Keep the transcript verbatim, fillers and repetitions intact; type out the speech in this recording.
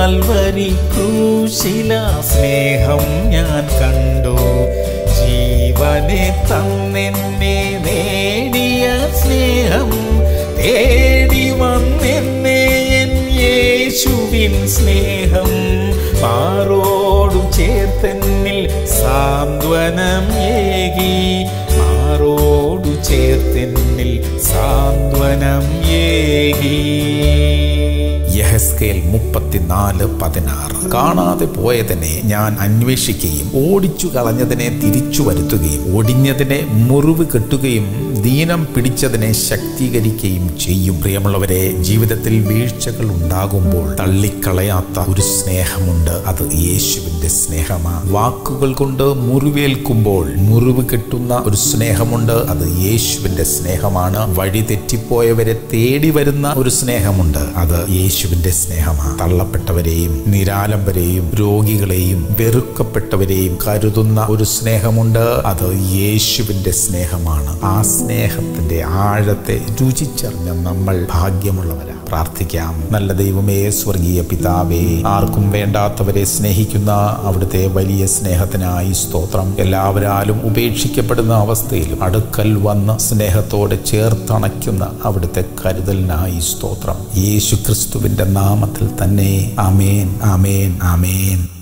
Calvary ക്രൂശില സ്നേഹം ഞാൻ കണ്ടു. ജീവനെ തന്നെന്നെ നേടിയ സ്നേഹം തേടി വന്നെന്നെ എൻ യേശുവിൻ സ്നേഹം. മാറോടു ചേർത്തെന്നിൽ സാന്ത്വനം ഏകി, മാറോടു ചേർത്തെന്നിൽ സാന്ത്വനം ഏകി. യെഹെസ്കേൽ മുപ്പത്തിനാല് പതിനാറ്. കാണാതെ പോയതിനെ ഞാൻ അന്വേഷിക്കുകയും ഓടിച്ചു കളഞ്ഞതിനെ തിരിച്ചു വരുത്തുകയും ഒടിഞ്ഞതിനെ മുറിവ് കെട്ടുകയും ദീനം പിടിച്ചതിനെ ശക്തീകരിക്കുകയും ചെയ്യും. പ്രിയമുള്ളവരെ, ജീവിതത്തിൽ വീഴ്ചകൾ ഉണ്ടാകുമ്പോൾ തള്ളിക്കളയാത്ത ഒരു സ്നേഹമുണ്ട്. അത് യേശുവിന്റെ സ്നേഹമാണ്. വാക്കുകൾ കൊണ്ട് മുറിവേൽക്കുമ്പോൾ മുറിവ് കെട്ടുന്ന ഒരു സ്നേഹമുണ്ട്. അത് യേശുവിന്റെ സ്നേഹമാണ്. വഴി തെറ്റിപ്പോയവരെ തേടി വരുന്ന ഒരു സ്നേഹമുണ്ട്. അത് യേശുവിന്റെ സ്നേഹമാണ്. തള്ളപ്പെട്ടവരെയും നിരാലംബരെയും രോഗികളെയും വെറുക്കപ്പെട്ടവരെയും കരുതുന്ന ഒരു സ്നേഹമുണ്ട്. അത് യേശുവിന്റെ സ്നേഹമാണ്. ആ സ്നേഹത്തിന്റെ ആഴത്തെ രുചിച്ചറിഞ്ഞ നമ്മൾ ഭാഗ്യമുള്ളവരാണ്. പ്രാർത്ഥിക്കാം. നല്ല ദൈവമേ, സ്വർഗീയ പിതാവേ, ആർക്കും വേണ്ടാത്തവരെ സ്നേഹിക്കുന്ന അവിടുത്തെ വലിയ സ്നേഹത്തിനായി സ്തോത്രം. എല്ലാവരാലും ഉപേക്ഷിക്കപ്പെടുന്ന അവസ്ഥയിലും അടുക്കൽ വന്ന് സ്നേഹത്തോടെ ചേർത്തണയ്ക്കുന്ന അവിടുത്തെ കരുതലിനായി സ്തോത്രം. യേശു ക്രിസ്തുവിന്റെ നാമത്തിൽ തന്നെ. ആമേൻ, ആമേൻ, ആമേൻ.